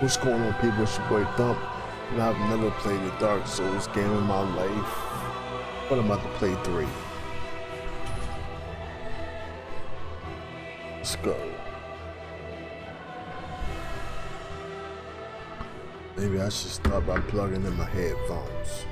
What's going on, people? It's your boy Thump, and I've never played a Dark Souls game in my life, but I'm about to play 3. Let's go. Maybe I should start by plugging in my headphones.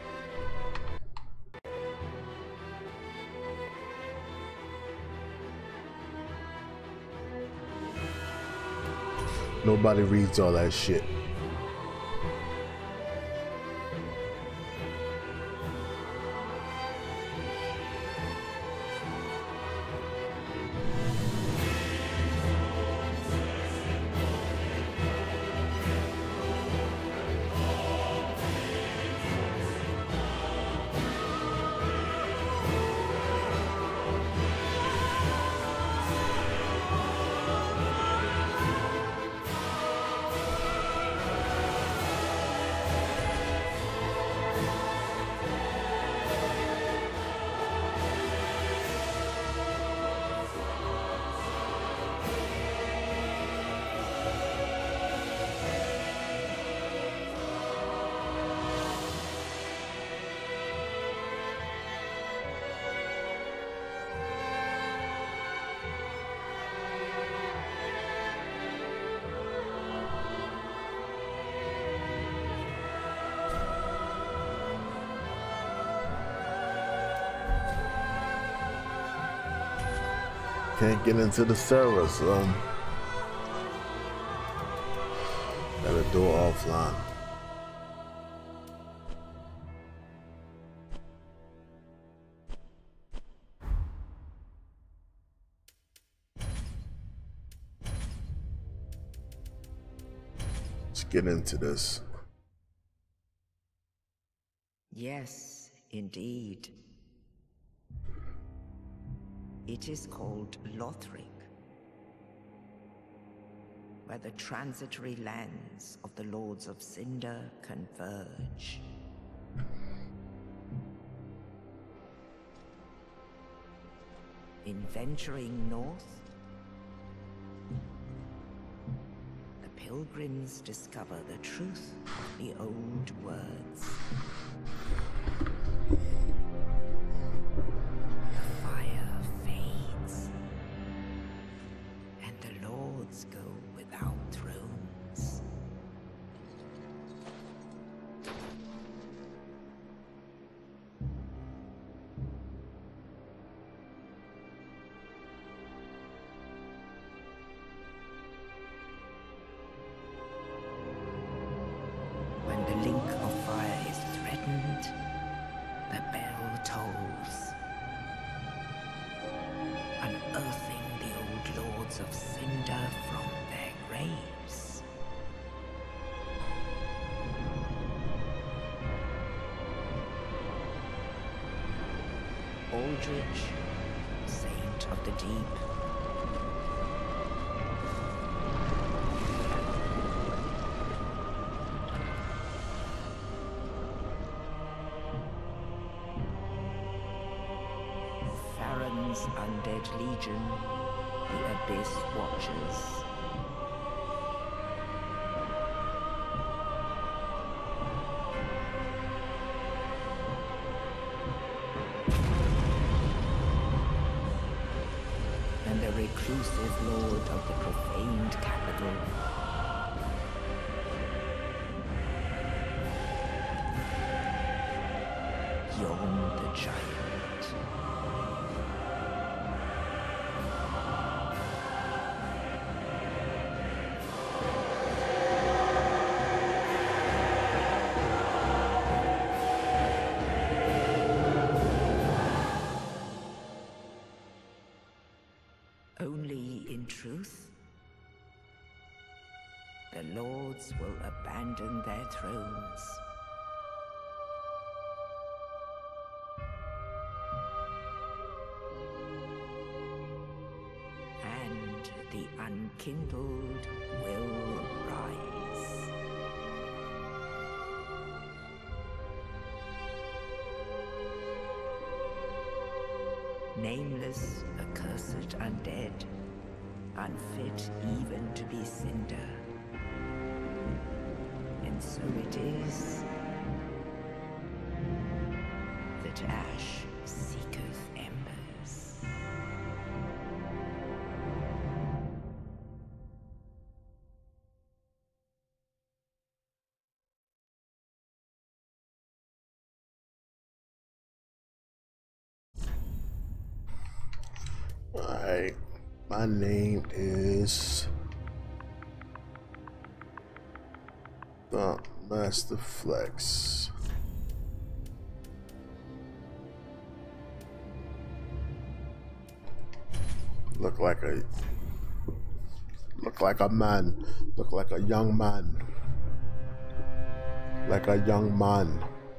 Nobody reads all that shit. Can't get into the server, so gotta do it offline. Let's get into this. Yes, indeed. It is called Lothric, where the transitory lands of the Lords of Cinder converge. In venturing north, the pilgrims discover the truth of the old words. Go without thrones. When the link of fire is threatened, the bell tolls, unearthing the old Lords of Cinder from their graves. Aldrich, Saint of the Deep. Farron's Undead Legion, the Abyss Watchers. And the reclusive lord of the profaned capital. Yon the Giant. Only in truth, the lords will abandon their thrones. And the unkindled will rise. Nameless, accursed undead, unfit even to be cinder. so it is that ash seeketh embers. Alright, my name is the Master Flex. Look like a man. Look like a young man. Like a young man.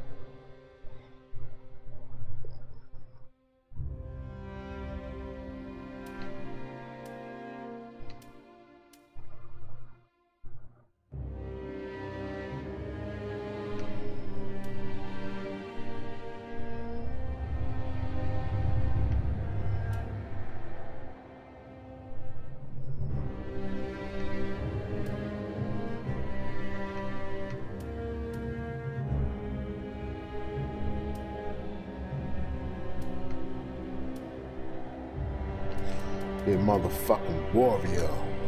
Be a motherfucking warrior.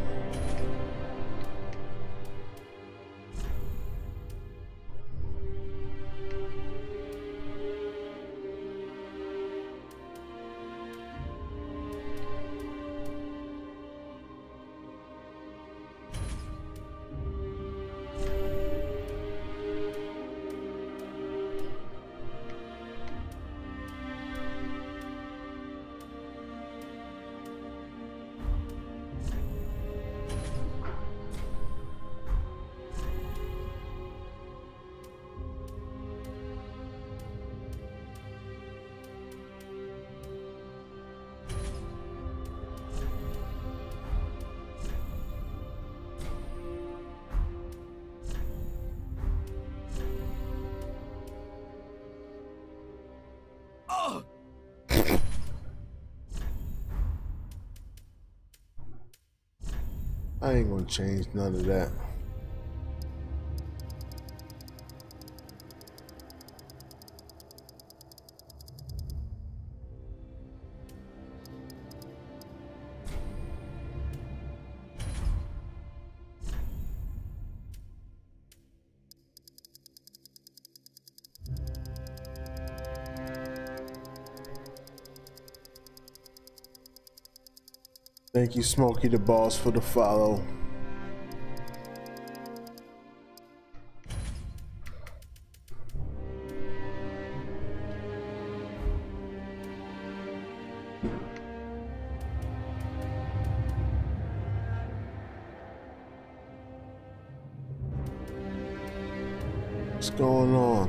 I ain't gonna change none of that. Thank you, Smokey the Boss, for the follow. What's going on?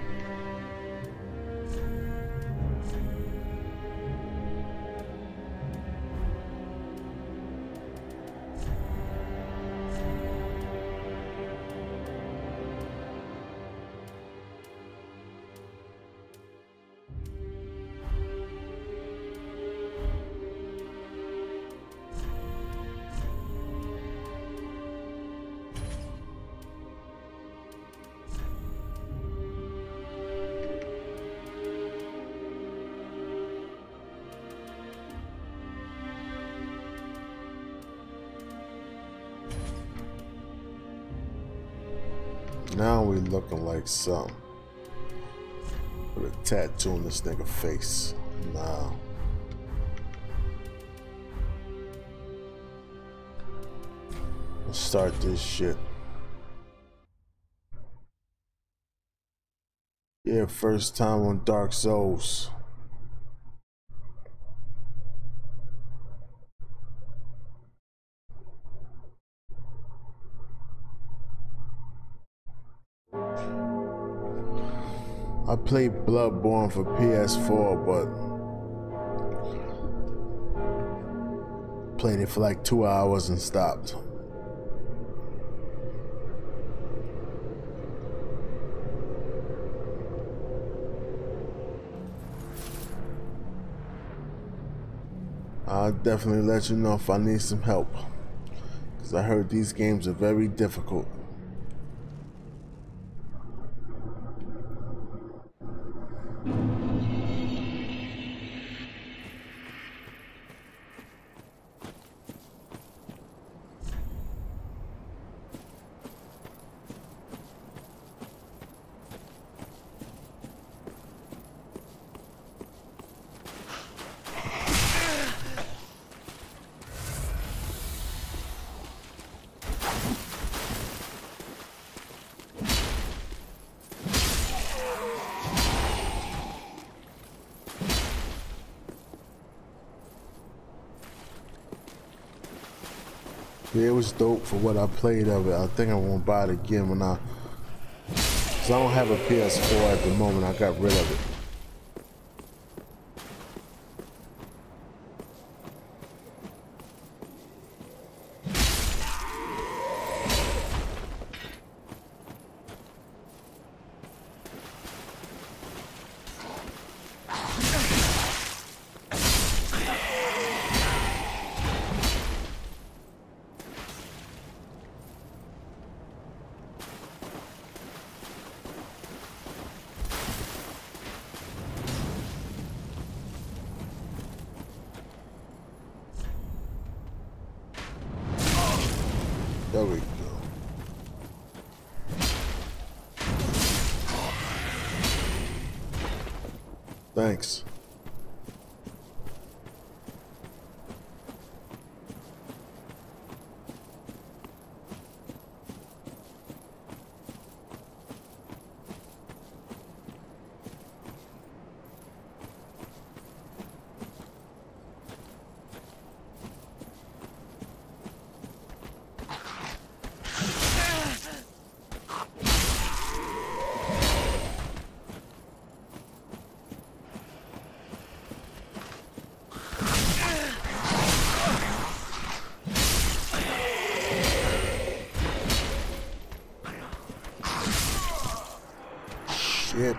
Now we looking like something. With a tattoo on this nigga face. Nah. Let's start this shit. Yeah, first time on Dark Souls. I played Bloodborne for PS4, but played it for like 2 hours and stopped. I'll definitely let you know if I need some help, because I heard these games are very difficult. Yeah, it was dope for what I played of it. I think I won't buy it again when cause I don't have a PS4 at the moment. I got rid of it. There we go. Thanks. Shit.